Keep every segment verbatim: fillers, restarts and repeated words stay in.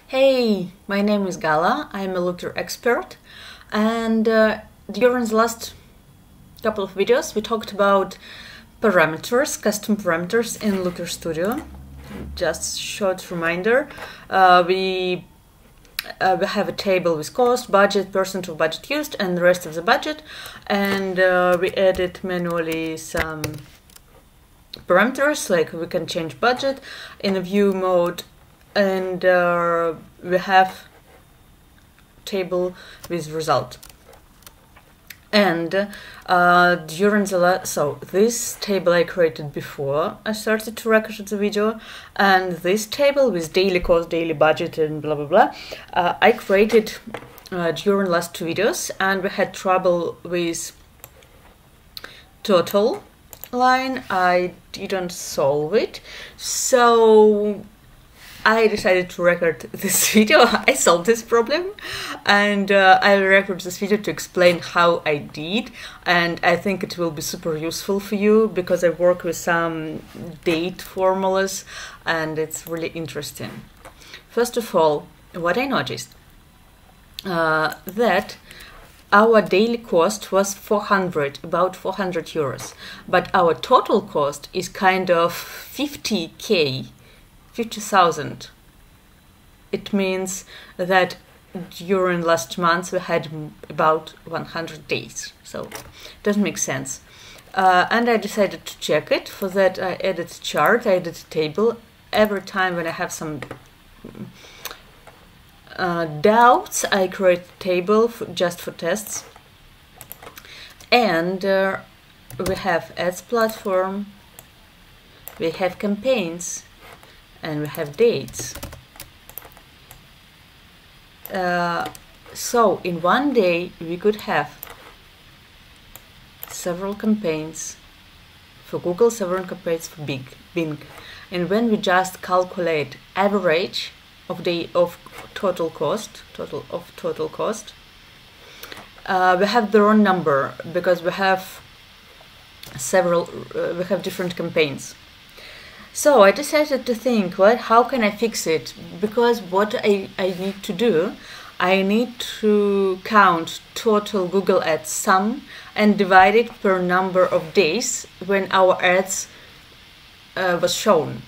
Hey, my name is Gala. I'm a Looker expert, and uh, during the last couple of videos we talked about parameters, custom parameters in Looker Studio. Just short reminder, uh, we uh, we have a table with cost, budget, percent of budget used, and the rest of the budget, and uh, we added manually some parameters, like we can change budget in a view mode, and uh, we have table with result. And uh, during the last, so this table I created before I started to record the video, and this table with daily cost, daily budget, and blah blah blah, uh, I created uh, during last two videos, and we had trouble with total line. I didn't solve it, so I decided to record this video. I solved this problem, and uh, I'll record this video to explain how I did, and I think it will be super useful for you because I work with some date formulas and it's really interesting. First of all, what I noticed, uh, that our daily cost was four hundred, about four hundred euros, but our total cost is kind of fifty K. fifty thousand. It means that during last month we had about one hundred days, so it doesn't make sense. Uh, and I decided to check it. For that I added a chart, I added a table. Every time when I have some uh, doubts, I create a table for, just for tests. And uh, we have ads platform, we have campaigns, and we have dates. Uh, so in one day we could have several campaigns for Google, several campaigns for Bing. Bing. And when we just calculate average of the of total cost, total of total cost, uh, we have the wrong number because we have several, uh, we have different campaigns. So I decided to think, what, how can I fix it? Because what I, I need to do, I need to count total Google Ads sum and divide it per number of days when our ads uh, was shown.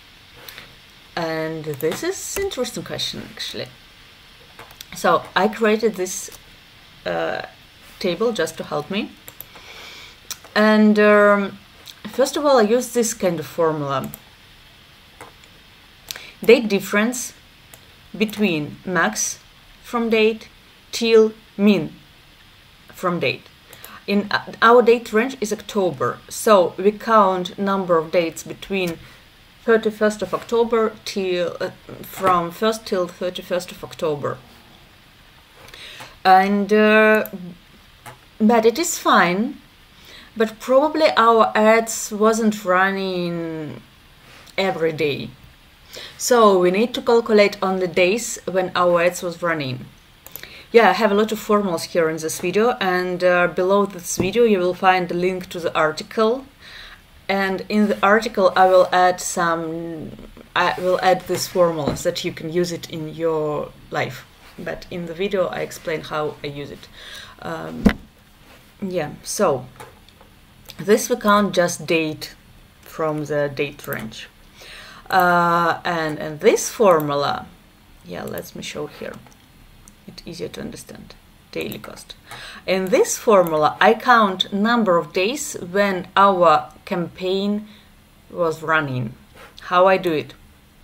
And this is an interesting question, actually. So I created this uh, table just to help me. And um, first of all, I use this kind of formula. Date difference between max from date till min from date. In uh, our date range is October, so we count number of dates between thirty-first of October till uh, from first till thirty-first of October. And uh, but it is fine. But probably our ads wasn't running every day. So we need to calculate on the days when our ads was running. Yeah, I have a lot of formulas here in this video, and uh, below this video you will find a link to the article. And in the article I will add some, I will add these formulas that you can use it in your life. But in the video I explain how I use it. Um, yeah, so this we count just date from the date range. Uh, and, and this formula, yeah, let me show here. It's easier to understand. Daily cost. In this formula, I count number of days when our campaign was running. How I do it?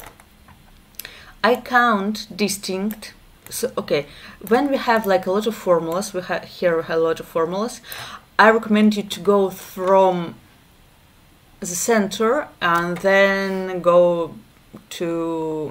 I count distinct. So, okay, when we have like a lot of formulas, we have here we have a lot of formulas. I recommend you to go from the center and then go to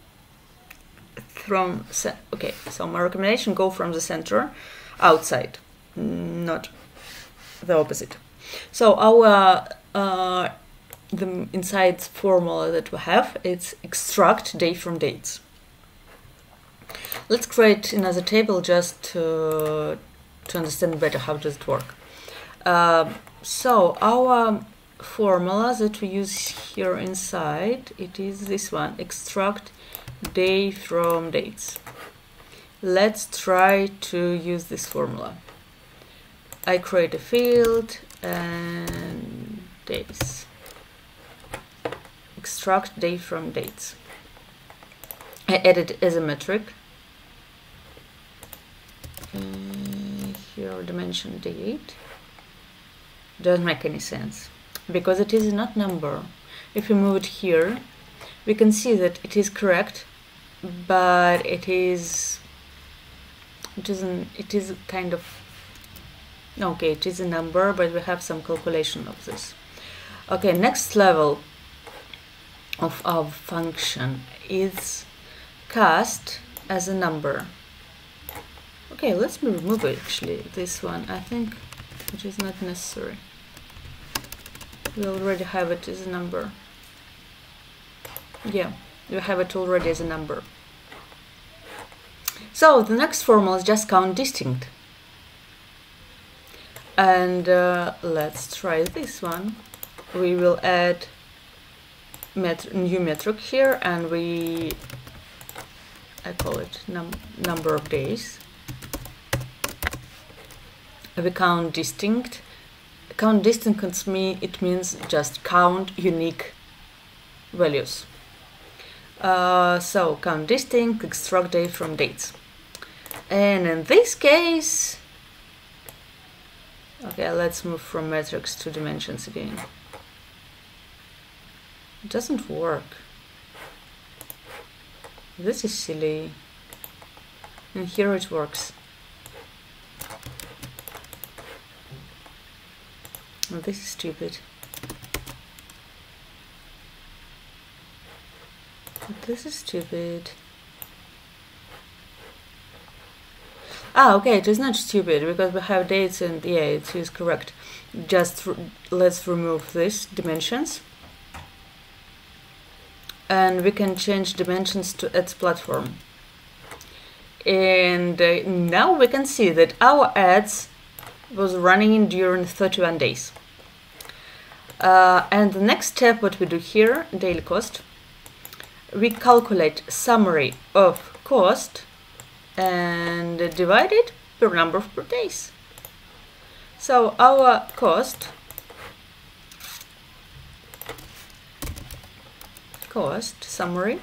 from okay so my recommendation, go from the center outside, not the opposite. So our uh, the inside formula that we have, it's extract day from dates. Let's create another table just to, to understand better how does it work. Uh, so our formula that we use here inside, it is this one, extract day from dates. Let's try to use this formula. I create a field and days. Extract day from dates. I add it as a metric. Uh, here dimension date. Doesn't make any sense because it is not number. If we move it here, we can see that it is correct, but it is it isn't it is kind of okay, it is a number, but we have some calculation of this. Okay, next level of our function is cast as a number. Okay, let's remove it actually, this one. I think it is not necessary. We already have it as a number. Yeah, we have it already as a number. So the next formula is just count distinct. And uh, let's try this one. We will add met new metric here, and we, I call it num number of days. We count distinct. Count distinct mean it means just count unique values. Uh, so count distinct, extract day from dates. And in this case, okay, let's move from metrics to dimensions again. It doesn't work. This is silly. And here it works. Oh, this is stupid. This is stupid. Ah, okay, it is not stupid because we have dates and yeah, it is correct. Just let's remove this dimensions. And we can change dimensions to ads platform. And uh, now we can see that our ads was running during thirty-one days. Uh, and the next step, what we do here, daily cost, we calculate summary of cost and divide it per number of per days. So our cost cost summary,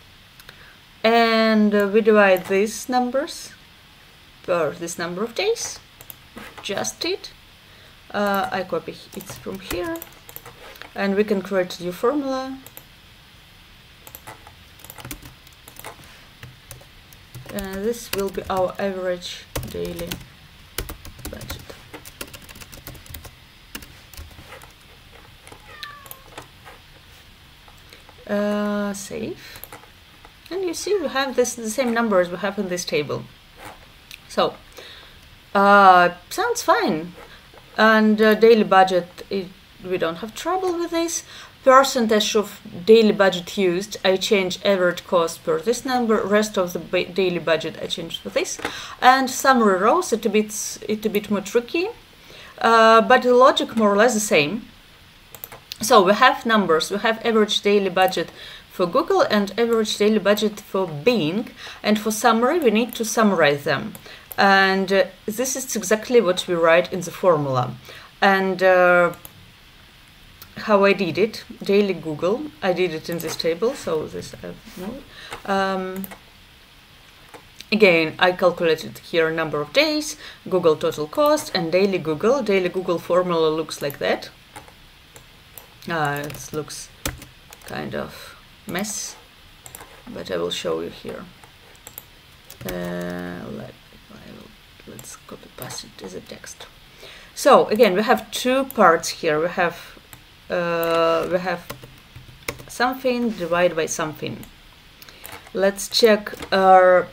and uh, we divide these numbers per this number of days. Just it. Uh, I copy it from here, and we can create a new formula. Uh, this will be our average daily budget. Uh, save, and you see we have this the same numbers we have in this table. So uh, sounds fine. And uh, daily budget, it, we don't have trouble with this. Percentage of daily budget used, I change average cost per this number. Rest of the daily budget I change for this. And summary rows, it a bit it a bit more tricky, uh, but the logic more or less the same. So we have numbers. We have average daily budget for Google and average daily budget for Bing. And for summary, we need to summarize them. And uh, this is exactly what we write in the formula. And uh, how I did it, daily Google, I did it in this table, so this I've moved. Um, again, I calculated here number of days, Google total cost, and daily Google. Daily Google formula looks like that. Uh, it looks kind of mess, but I will show you here. Uh, let, let's copy paste it as a text. So again, we have two parts here. We have uh, we have something divided by something. Let's check our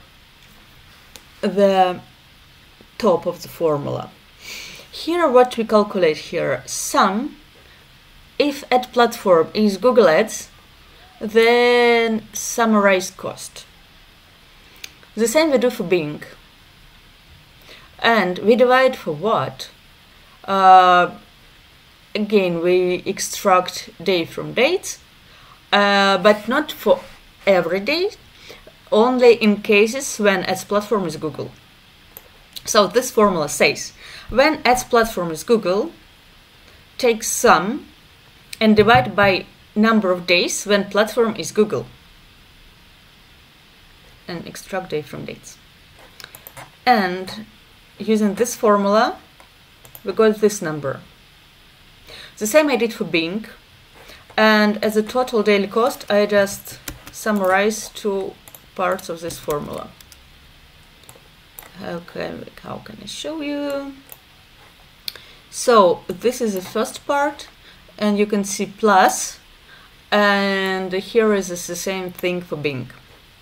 the top of the formula. Here, what we calculate here: sum. If ad platform is Google Ads, then summarize cost. The same we do for Bing. And we divide for what? Uh, again, we extract day from dates, uh, but not for every day. only in cases when ads platform is Google. So this formula says, when ads platform is Google, take sum and divide by number of days when platform is Google, and extract day from dates. And using this formula, we got this number. The same I did for Bing, and as a total daily cost, I just summarize two parts of this formula. How can, how can I show you? So this is the first part, and you can see plus, and here is the same thing for Bing.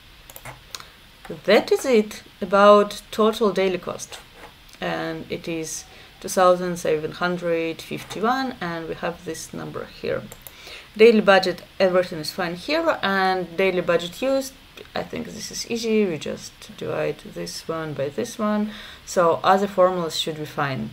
That is it about total daily cost, and it is two thousand seven hundred fifty-one, and we have this number here. Daily budget, everything is fine here, and daily budget used, I think this is easy, we just divide this one by this one, so other formulas should be fine.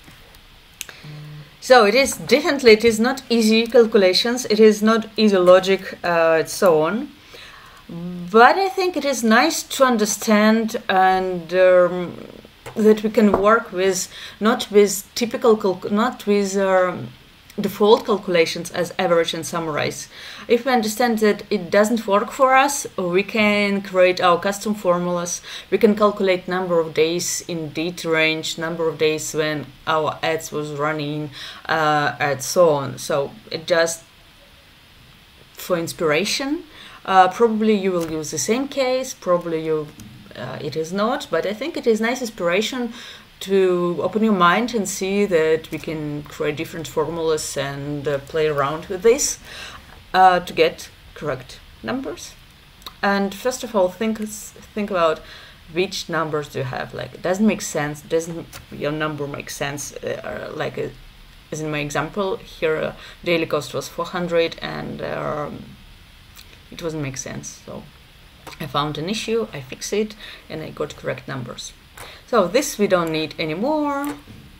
So it is definitely, it is not easy calculations, it is not easy logic, uh, and so on. But I think it is nice to understand, and um, that we can work with, not with typical, not with um, default calculations as average and summarize. If we understand that it doesn't work for us, we can create our custom formulas. We can calculate number of days in date range, number of days when our ads was running, uh, and so on. So it just for inspiration. Uh, probably you will use the same case, probably you uh, it is not, but I think it is nice inspiration to open your mind and see that we can create different formulas and uh, play around with this uh, to get correct numbers. And first of all, think think about which numbers do you have. Like, it doesn't make sense, doesn't your number make sense, uh, like uh, as in my example here, uh, daily cost was four hundred, and um, it doesn't make sense. So I found an issue, I fixed it, and I got correct numbers. So this we don't need anymore.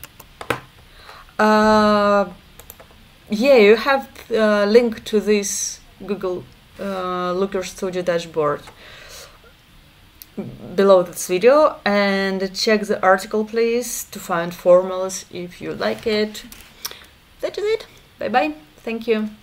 Uh, yeah, you have a link to this Google uh, Looker Studio dashboard below this video, and check the article please to find formulas if you like it. That is it. Bye bye. Thank you.